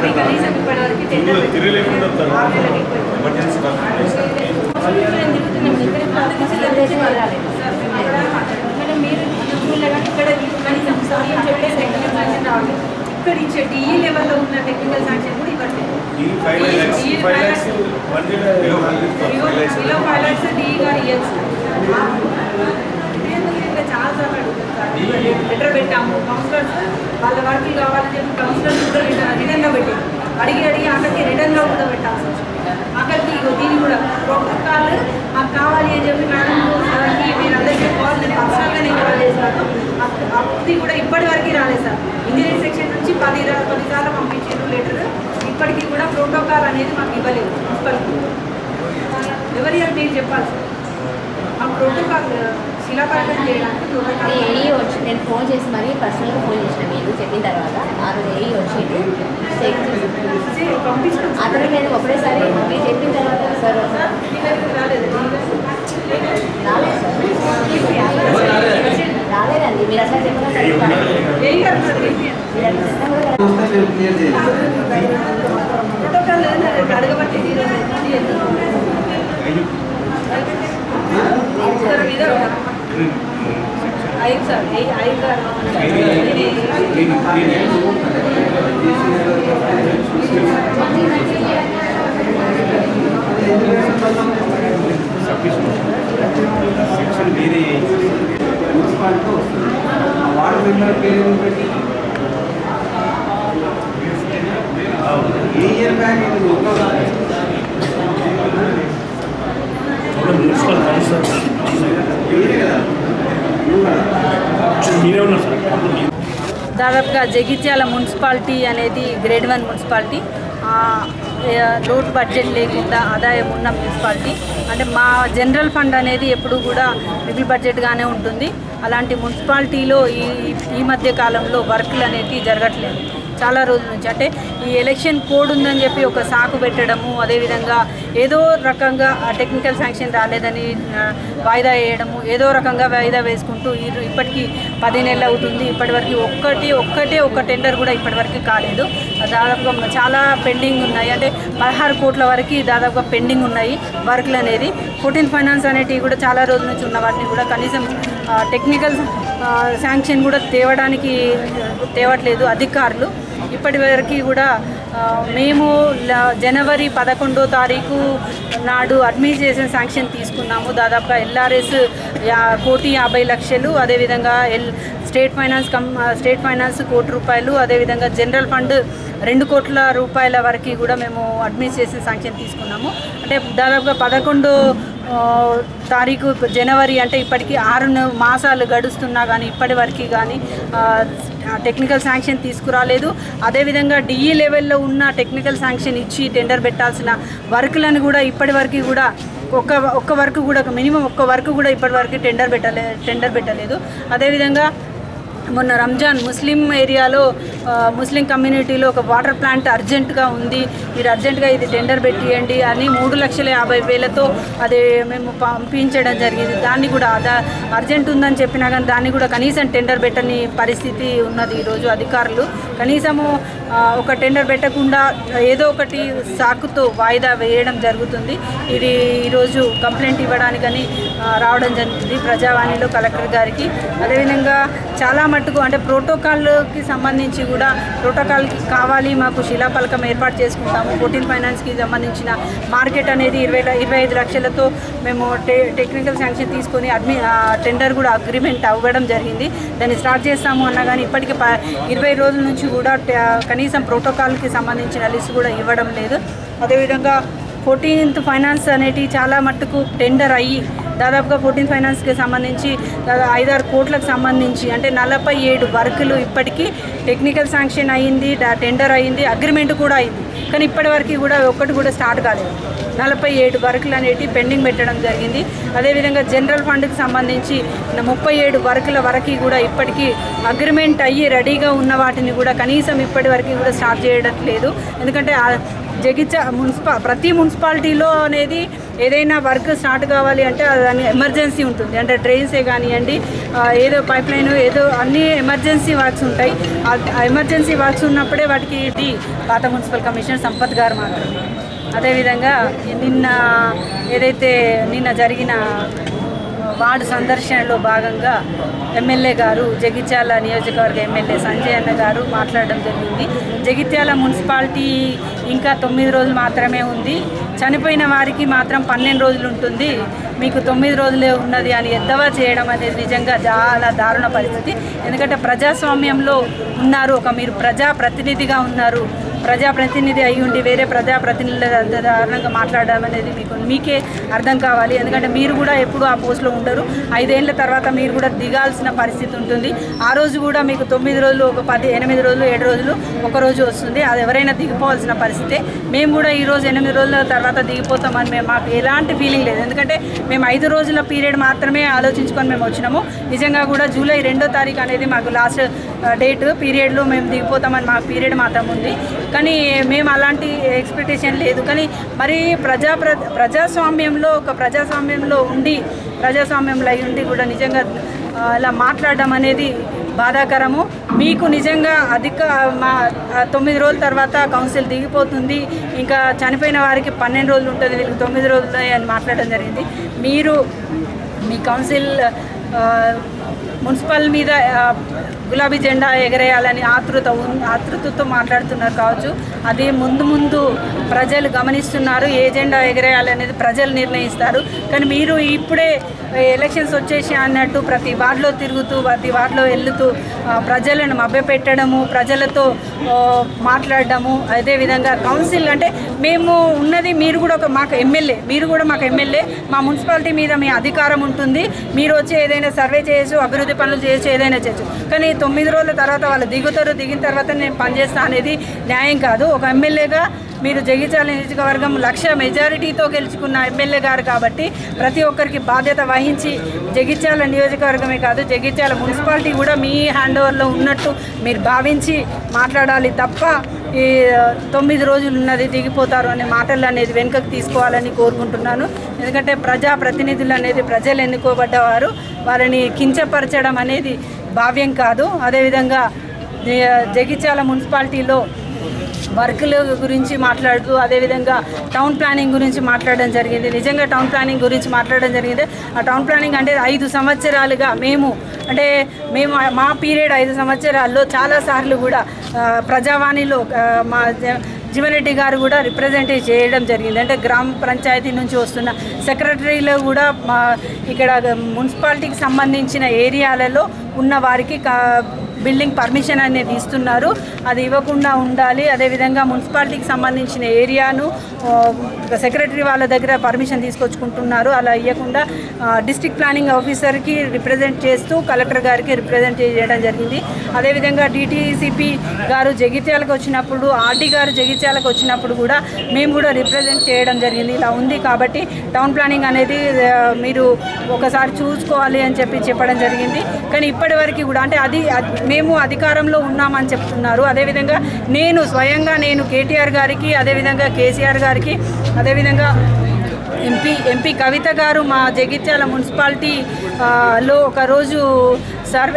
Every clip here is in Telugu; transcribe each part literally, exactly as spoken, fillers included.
అవి కనీసం ఇప్పటివరకు టెండర్ మేడం మీరు ఇక్కడ కనీసం సమయం చెప్పే టెక్నికల్ శాంక్షన్ రావాలి. ఇక్కడ ఇచ్చే డిఈ లెవెల్లో ఉన్న టెక్నికల్ శాంక్షన్ కూడా ఇవ్వట్లేదు. బిలో ఫైవ్ ల్యాక్స్ డిఈ గారు ఇవ్వచ్చు. చాలాసార్లు అడుగుతారు, లెటర్ పెట్టాము, కౌన్సిలర్స్ వాళ్ళ వర్కులు కావాలని చెప్పి కౌన్సిలర్స్ కూడా రిటర్న్లో పెట్టాము. అడిగి అడిగి అక్కడికి రిటర్న్లో కూడా పెట్టాల్సి వచ్చింది. అక్కడికి దీన్ని కూడా ప్రోటోకాల్ మాకు కావాలి అని చెప్పి మేడం సార్కి మీరు అందరికీ కాల్ నేను పర్సనల్గా నేను కాల్ చేశాను. అది కూడా ఇప్పటి వరకు రాలేదు సార్. ఇంజనీరింగ్ సెక్షన్ నుంచి పది పదిసార్లు పంపించారు లెటర్. ఇప్పటికీ కూడా ప్రోటోకాల్ అనేది మాకు ఇవ్వలేదు. మున్సిపల్కి ఎవరి మీరు చెప్పాలి సార్ ఆ ప్రోటోకాల్ శిలాపాలన చేయడానికి ప్రోటోకాల్. ఏఈ వచ్చి నేను ఫోన్ చేసి మరీ పర్సనల్గా ఫోన్ చేసిన మీరు చెప్పిన తర్వాత ఆ రోజు ఏఈ వచ్చింది పంపించాను. అతను నేను ఒకటేసారి మీరు చెప్పిన తర్వాత సార్ రాలేదు రాలేదండి. మీరు అట్లా చెప్పిన ప్రోటోకాల్ అడగబట్టి ఐదు సార్ ఐదు సార్ మున్సిపాలిటీతో వస్తుంది. వార్డు మెంబర్ పేరు పెట్టి ఏ ఇయర్ బ్యాక్ ఇది కదా దాదాపుగా జగిత్యాల మున్సిపాలిటీ అనేది గ్రేడ్ వన్ మున్సిపాలిటీ. లోటు బడ్జెట్ లేకుండా ఆదాయం ఉన్న మున్సిపాలిటీ. అంటే మా జనరల్ ఫండ్ అనేది ఎప్పుడు కూడా మిగిలి బడ్జెట్గానే ఉంటుంది. అలాంటి మున్సిపాలిటీలో ఈ ఈ మధ్య కాలంలో వర్క్లు అనేవి జరగట్లేదు చాలా రోజుల నుంచి. అంటే ఈ ఎలక్షన్ కోడ్ ఉందని చెప్పి ఒక సాకు పెట్టడము, అదేవిధంగా ఏదో రకంగా టెక్నికల్ శాంక్షన్ రాలేదని వాయిదా వేయడము, ఏదో రకంగా వాయిదా వేసుకుంటూ ఇప్పటికీ పది నెలలు అవుతుంది. ఇప్పటివరకు ఒక్కటి ఒక్కటే ఒక టెండర్ కూడా ఇప్పటివరకు కాలేదు. దాదాపుగా చాలా పెండింగ్ ఉన్నాయి. అంటే పదహారు కోట్ల వరకు దాదాపుగా పెండింగ్ ఉన్నాయి వర్క్లు అనేది. ఫోర్టీన్ ఫైనాన్స్ అనేటివి కూడా చాలా రోజుల నుంచి ఉన్న వాటిని కూడా కనీసం టెక్నికల్ శాంక్షన్ కూడా తేవడానికి తేవట్లేదు అధికారులు. ఇప్పటి వరకు కూడా మేము జనవరి పదకొండో తారీఖు నాడు అడ్మినిస్ట్రేషన్ శాంక్షన్ తీసుకున్నాము. దాదాపుగా ఎల్ఆర్ఎస్ కోటి యాభై లక్షలు, అదేవిధంగా L state finance cum state finance కోటి రూపాయలు, అదేవిధంగా జనరల్ ఫండ్ రెండు కోట్ల రూపాయల వరకు కూడా మేము అడ్మినిస్ట్రేషన్ శాంక్షన్ తీసుకున్నాము. అంటే దాదాపుగా పదకొండో తారీఖు జనవరి అంటే ఇప్పటికీ ఆరు మాసాలు గడుస్తున్నా కానీ ఇప్పటి వరకు కానీ టెక్నికల్ శాంక్షన్ తీసుకురాలేదు. అదేవిధంగా డిఈ లెవెల్లో ఉన్న టెక్నికల్ శాంక్షన్ ఇచ్చి టెండర్ పెట్టాల్సిన వర్కులను కూడా ఇప్పటి వరకు కూడా ఒక్క ఒక్క వర్క్ కూడా మినిమం ఒక్క వర్క్ కూడా ఇప్పటి వరకు టెండర్ పెట్టలే టెండర్ పెట్టలేదు. అదేవిధంగా మొన్న రంజాన్ ముస్లిం ఏరియాలో ముస్లిం కమ్యూనిటీలో ఒక వాటర్ ప్లాంట్ అర్జెంటుగా ఉంది, మీరు అర్జెంటుగా ఇది టెండర్ పెట్టియండి అని మూడు లక్షల యాభై వేలతో అదే మేము పంపించడం జరిగింది. దాన్ని కూడా అదా అర్జెంట్ ఉందని చెప్పినా కానీ దాన్ని కూడా కనీసం టెండర్ పెట్టని పరిస్థితి ఉన్నది ఈరోజు అధికారులు. కనీసము ఒక టెండర్ పెట్టకుండా ఏదో ఒకటి సాకుతో వాయిదా వేయడం జరుగుతుంది. ఇది ఈరోజు కంప్లైంట్ ఇవ్వడానికని రావడం జరిగింది ప్రజావాణిలో కలెక్టర్ గారికి. అదేవిధంగా చాలా మట్టుకు అంటే ప్రోటోకాల్కి సంబంధించి కూడా ప్రోటోకాల్కి కావాలి మాకు శిలాఫలకం ఏర్పాటు చేసుకుంటాము. ఫోర్టీన్ ఫైనాన్స్కి సంబంధించిన మార్కెట్ అనేది ఇరవై ఇరవై ఐదు లక్షలతో మేము టె టెక్నికల్ శాంక్షన్ తీసుకొని అడ్మి టెండర్ కూడా అగ్రిమెంట్ అవ్వడం జరిగింది. దాన్ని స్టార్ట్ చేస్తాము అన్నా కానీ ఇప్పటికీ ప ఇరవై రోజుల నుంచి కూడా కనీసం ప్రోటోకాల్కి సంబంధించిన లిస్ట్ కూడా ఇవ్వడం లేదు. అదేవిధంగా ఫోర్టీన్త్ ఫైనాన్స్ అనేటివి చాలా మట్టుకు టెండర్ అయ్యి దాదాపుగా ఫోర్టీన్ ఫైనాన్స్కి సంబంధించి ఐదారు కోట్లకు సంబంధించి అంటే నలభై ఏడు వర్కులు ఇప్పటికీ టెక్నికల్ శాంక్షన్ అయ్యింది, టెండర్ అయ్యింది, అగ్రిమెంట్ కూడా అయింది. కానీ ఇప్పటి వరకు కూడా ఒక్కటి కూడా స్టార్ట్ కాలేదు. నలభై ఏడు వర్కులు అనేవి పెండింగ్ పెట్టడం జరిగింది. అదేవిధంగా జనరల్ ఫండ్కి సంబంధించి ముప్పై ఏడు వర్కుల వరకు కూడా ఇప్పటికీ అగ్రిమెంట్ అయ్యి రెడీగా ఉన్న వాటిని కూడా కనీసం ఇప్పటి వరకు కూడా స్టార్ట్ చేయడం లేదు. ఎందుకంటే జగిత్య మున్సిపా ప్రతి మున్సిపాలిటీలో అనేది ఏదైనా వర్క్ స్టార్ట్ కావాలి అంటే దాని ఎమర్జెన్సీ ఉంటుంది. అంటే డ్రైన్సే కానివ్వండి, ఏదో పైప్ లైన్, ఏదో అన్ని ఎమర్జెన్సీ వర్క్స్ ఉంటాయి. ఆ ఎమర్జెన్సీ వర్క్స్ ఉన్నప్పుడే వాటికి ఇది పాత మున్సిపల్ కమిషనర్ సంపత్ గారు మాత్రమే. అదేవిధంగా నిన్న ఏదైతే నిన్న జరిగిన వార్డు సందర్శనలో భాగంగా ఎమ్మెల్యే గారు, జగిత్యాల నియోజకవర్గ ఎమ్మెల్యే సంజయ్ అన్న గారు మాట్లాడడం జరిగింది. జగిత్యాల మున్సిపాలిటీ ఇంకా తొమ్మిది రోజులు మాత్రమే ఉంది, చనిపోయిన వారికి మాత్రం పన్నెండు రోజులు ఉంటుంది, మీకు తొమ్మిది రోజులే ఉన్నది అని ఎద్దవా చేయడం అనేది నిజంగా చాలా దారుణ పరిస్థితి. ఎందుకంటే ప్రజాస్వామ్యంలో ఉన్నారు, ఒక మీరు ప్రజాప్రతినిధిగా ఉన్నారు, ప్రజాప్రతినిధి అయి ఉండి వేరే ప్రజాప్రతినిధుల దారుణంగా మాట్లాడడం అనేది మీకు మీకే అర్థం కావాలి. ఎందుకంటే మీరు కూడా ఎప్పుడు ఆ పోస్ట్లో ఉండరు, ఐదేళ్ల తర్వాత మీరు కూడా దిగాల్సిన పరిస్థితి ఉంటుంది. ఆ రోజు కూడా మీకు తొమ్మిది రోజులు, ఒక పది ఎనిమిది రోజులు, ఏడు రోజులు, ఒక రోజు వస్తుంది, అది ఎవరైనా దిగిపోవాల్సిన పరిస్థితి. మేము కూడా ఈరోజు ఎనిమిది రోజుల తర్వాత దిగిపోతామని మేము మాకు ఎలాంటి ఫీలింగ్ లేదు. ఎందుకంటే మేము ఐదు రోజుల పీరియడ్ మాత్రమే ఆలోచించుకొని మేము వచ్చినాము. నిజంగా కూడా జూలై రెండో తారీఖు అనేది మాకు లాస్ట్ డేట్, పీరియడ్లో మేము దిగిపోతామని మాకు పీరియడ్ మాత్రం ఉంది. కానీ మేము అలాంటి ఎక్స్పెక్టేషన్ లేదు. కానీ మరి ప్రజా ప్రజాస్వామ్యంలో ఒక ప్రజాస్వామ్యంలో ఉండి ప్రజాస్వామ్యంలో అయి ఉండి కూడా నిజంగా అలా మాట్లాడడం అనేది బాధాకరము. మీకు నిజంగా అధిక మా తొమ్మిది రోజుల తర్వాత కౌన్సిల్ దిగిపోతుంది, ఇంకా చనిపోయిన వారికి పన్నెండు రోజులు ఉంటుంది, వీళ్ళకి తొమ్మిది రోజులు అని మాట్లాడడం జరిగింది. మీరు మీ కౌన్సిల్ మున్సిపల్ మీద గులాబీ జెండా ఎగరేయాలని ఆతృత ఆతృతతో మాట్లాడుతున్నారు కావచ్చు. అది ముందు ముందు ప్రజలు గమనిస్తున్నారు, ఏ జెండా ఎగరేయాలనేది ప్రజలు నిర్ణయిస్తారు. కానీ మీరు ఇప్పుడే ఎలక్షన్స్ వచ్చేసి అన్నట్టు ప్రతి వార్డులో తిరుగుతూ ప్రతి వార్డులో వెళ్తూ ప్రజలను మభ్యపెట్టడము, ప్రజలతో మాట్లాడడము. అదేవిధంగా కౌన్సిల్ అంటే మేము ఉన్నది, మీరు కూడా ఒక మాకు ఎమ్మెల్యే, మీరు కూడా మాకు ఎమ్మెల్యే, మా మున్సిపాలిటీ మీద మీ అధికారం ఉంటుంది, మీరు వచ్చి ఏదైనా సర్వే చేయొచ్చు, అభివృద్ధి పనులు చేయొచ్చు, ఏదైనా చేయొచ్చు. కానీ తొమ్మిది రోజుల తర్వాత వాళ్ళు దిగుతారు, దిగిన తర్వాత నేను పనిచేస్తా అనేది న్యాయం కాదు. ఒక ఎమ్మెల్యేగా మీరు జగిత్యాల నియోజకవర్గం లక్ష మెజారిటీతో గెలుచుకున్న ఎమ్మెల్యే గారు కాబట్టి ప్రతి ఒక్కరికి బాధ్యత వహించి జగిత్యాల నియోజకవర్గమే కాదు జగిత్యాల మున్సిపాలిటీ కూడా మీ హ్యాండ్ ఓవర్లో ఉన్నట్టు మీరు భావించి మాట్లాడాలి తప్ప ఈ తొమ్మిది రోజులు ఉన్నది దిగిపోతారు అనే మాటలు అనేది వెనుకకు తీసుకోవాలని కోరుకుంటున్నాను. ఎందుకంటే ప్రజాప్రతినిధులు అనేది ప్రజలు ఎన్నుకోబడ్డవారు, వారిని కించపరచడం అనేది భావ్యం కాదు. అదేవిధంగా జగిత్యాల మున్సిపాలిటీలో వర్కుల గురించి మాట్లాడుతూ అదేవిధంగా టౌన్ ప్లానింగ్ గురించి మాట్లాడడం జరిగింది. నిజంగా టౌన్ ప్లానింగ్ గురించి మాట్లాడడం జరిగింది. ఆ టౌన్ ప్లానింగ్ అంటే ఐదు సంవత్సరాలుగా మేము అంటే మేము మా పీరియడ్ ఐదు సంవత్సరాల్లో చాలాసార్లు కూడా ప్రజావాణిలో మా జీవన్రెడ్డి గారు కూడా రిప్రజెంట్ చేయడం జరిగింది. అంటే గ్రామ పంచాయతీ నుంచి వస్తున్న సెక్రటరీలో కూడా మా ఇక్కడ మున్సిపాలిటీకి సంబంధించిన ఏరియాలలో ఉన్న వారికి బిల్డింగ్ పర్మిషన్ అనేది ఇస్తున్నారు, అది ఇవ్వకుండా ఉండాలి. అదేవిధంగా మున్సిపాలిటీకి సంబంధించిన ఏరియాను సెక్రటరీ వాళ్ళ దగ్గర పర్మిషన్ తీసుకొచ్చుకుంటున్నారు, అలా ఇవ్వకుండా డిస్ట్రిక్ట్ ప్లానింగ్ ఆఫీసర్కి రిప్రజెంట్ చేస్తూ కలెక్టర్ గారికి రిప్రజెంట్ చేయడం జరిగింది. అదేవిధంగా డిటిసిపి గారు జగిత్యాలకు వచ్చినప్పుడు, ఆర్డీ గారు జగిత్యాలకు వచ్చినప్పుడు కూడా మేము కూడా రిప్రజెంట్ చేయడం జరిగింది. ఇలా ఉంది కాబట్టి టౌన్ ప్లానింగ్ అనేది మీరు ఒకసారి చూసుకోవాలి అని చెప్పి చెప్పడం జరిగింది. కానీ ఇప్పటి వరకు కూడా అంటే అది మేము అధికారంలో ఉన్నామని చెప్తున్నారు. అదేవిధంగా నేను స్వయంగా నేను కేటీఆర్ గారికి, అదేవిధంగా కేసీఆర్ గారికి, అదేవిధంగా ఎంపీ ఎంపీ కవిత గారు మా జగిత్యాల మున్సిపాలిటీలో ఒకరోజు సర్వే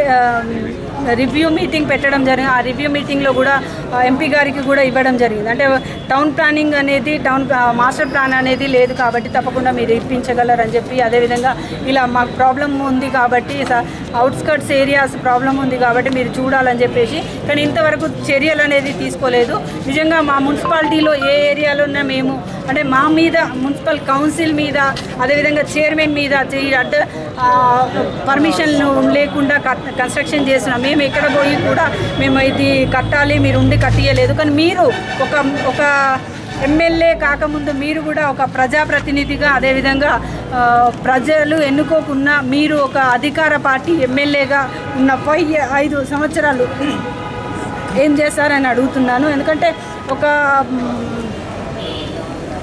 రివ్యూ మీటింగ్ పెట్టడం జరిగింది. ఆ రివ్యూ మీటింగ్లో కూడా ఎంపీ గారికి కూడా ఇవ్వడం జరిగింది. అంటే టౌన్ ప్లానింగ్ అనేది టౌన్ మాస్టర్ ప్లాన్ అనేది లేదు కాబట్టి తప్పకుండా మీరు ఇప్పించగలరని చెప్పి, అదేవిధంగా ఇలా మాకు ప్రాబ్లం ఉంది కాబట్టి అవుట్స్కట్స్ ఏరియాస్ ప్రాబ్లం ఉంది కాబట్టి మీరు చూడాలని చెప్పేసి, కానీ ఇంతవరకు చర్యలు అనేది తీసుకోలేదు. నిజంగా మా మున్సిపాలిటీలో ఏ ఏరియాలోనే మేము అంటే మా మీద మున్సిపల్ కౌన్సిల్ మీద అదేవిధంగా చైర్మన్ మీద అంటే పర్మిషన్ లేకుండా కన్స్ట్రక్షన్ చేస్తున్నాం. మేము ఎక్కడ పోయి కూడా మేము ఇది కట్టాలి మీరు ఉండి కట్టియలేదు. కానీ మీరు ఒక ఒక ఎమ్మెల్యే కాకముందు మీరు కూడా ఒక ప్రజాప్రతినిధిగా అదేవిధంగా ప్రజలు ఎన్నుకోకున్నా మీరు ఒక అధికార పార్టీ ఎమ్మెల్యేగా ఉన్న ఫైవ్ ఐదు సంవత్సరాలు ఏం చేస్తారని అడుగుతున్నాను. ఎందుకంటే ఒక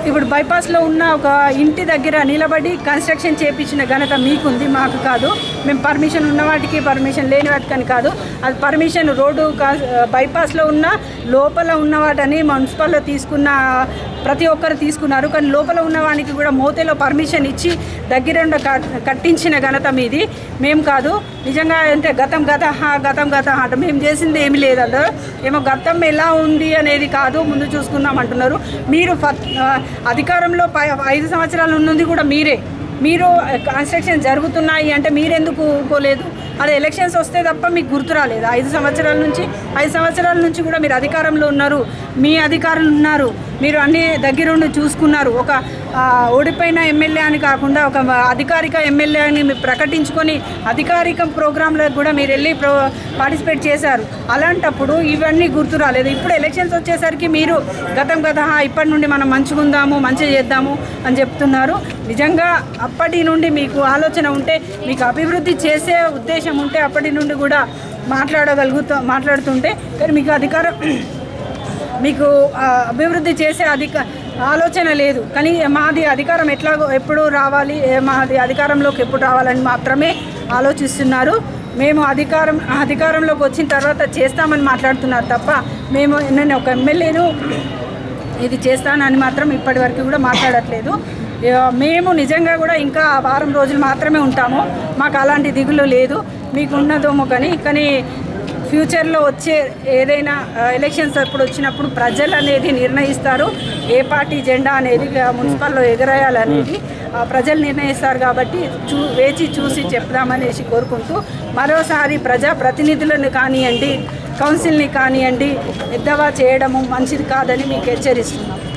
ఇప్పుడు బైపాస్లో ఉన్న ఒక ఇంటి దగ్గర నిలబడి కన్స్ట్రక్షన్ చేయించిన ఘనత మీకుంది, మాకు కాదు. మేము పర్మిషన్ ఉన్న వాటికి పర్మిషన్ లేని వాటికని కాదు. అది పర్మిషన్ రోడ్డు బైపాస్లో ఉన్న లోపల ఉన్న వాటని మున్సిపల్లో తీసుకున్న ప్రతి ఒక్కరు తీసుకున్నారు. కానీ లోపల ఉన్న వానికి కూడా మోతేలో పర్మిషన్ ఇచ్చి దగ్గర కట్టించిన ఘనత మీది, మేము కాదు. నిజంగా అంటే గతం గత గతం గత అంటే మేము చేసింది ఏమి లేదంట. ఏమో గతం ఎలా ఉంది అనేది కాదు, ముందు చూసుకుందాం అంటున్నారు. మీరు అధికారంలో ఐదు సంవత్సరాలు ఉన్నది కూడా మీరే. మీరు కన్స్ట్రక్షన్ జరుగుతున్నాయి అంటే మీరెందుకు ఊరుకోలేదు? అది ఎలక్షన్స్ వస్తే తప్ప మీకు గుర్తు రాలేదు. ఐదు సంవత్సరాల నుంచి ఐదు సంవత్సరాల నుంచి కూడా మీరు అధికారంలో ఉన్నారు, మీ అధికారులు ఉన్నారు, మీరు అన్ని దగ్గరుండి చూసుకున్నారు. ఒక ఓడిపోయిన ఎమ్మెల్యే అని కాకుండా ఒక అధికారిక ఎమ్మెల్యే అని మీరు ప్రకటించుకొని అధికారిక ప్రోగ్రాంలో కూడా మీరు వెళ్ళి ప్రో పార్టిసిపేట్ చేశారు. అలాంటప్పుడు ఇవన్నీ గుర్తు రాలేదు. ఇప్పుడు ఎలక్షన్స్ వచ్చేసరికి మీరు గతం గత ఇప్పటి నుండి మనం మంచిగుందాము, మంచిగా చేద్దాము అని చెప్తున్నారు. నిజంగా అప్పటి నుండి మీకు ఆలోచన ఉంటే, మీకు అభివృద్ధి చేసే ఉద్దేశం ఉంటే అప్పటి నుండి కూడా మాట్లాడగలుగుతా మాట్లాడుతుంటే కానీ మీకు అధికారం మీకు అభివృద్ధి చేసే అధిక ఆలోచన లేదు. కానీ మాది అధికారం ఎట్లాగో ఎప్పుడు రావాలి, మాది అధికారంలోకి ఎప్పుడు రావాలని మాత్రమే ఆలోచిస్తున్నారు. మేము అధికారం అధికారంలోకి వచ్చిన తర్వాత చేస్తామని మాట్లాడుతున్నారు తప్ప మేము నేను ఒక ఎమ్మెల్యేను ఇది చేస్తానని మాత్రం ఇప్పటి వరకు కూడా మాట్లాడట్లేదు. మేము నిజంగా కూడా ఇంకా వారం రోజులు మాత్రమే ఉంటాము. మాకు అలాంటి దిగులు లేదు. మీకు ఉన్నదేమో కానీ కానీ ఫ్యూచర్లో వచ్చే ఏదైనా ఎలక్షన్స్ అప్పుడు వచ్చినప్పుడు ప్రజలు అనేది నిర్ణయిస్తారు ఏ పార్టీ జెండా అనేది మున్సిపల్లో ఎగరేయాలనేది ప్రజలు నిర్ణయిస్తారు. కాబట్టి చూ వేచి చూసి చెప్దామనేసి కోరుకుంటూ మరోసారి ప్రజాప్రతినిధులను కానివ్వండి, కౌన్సిల్ని కానివ్వండి ఎద్దవా చేయడము మంచిది కాదని మీకు హెచ్చరిస్తున్నాం.